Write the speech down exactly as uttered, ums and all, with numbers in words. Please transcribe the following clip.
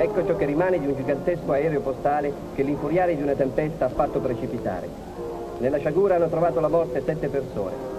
Ecco ciò che rimane di un gigantesco aereo postale che l'infuriare di una tempesta ha fatto precipitare. Nella sciagura hanno trovato la morte sette persone.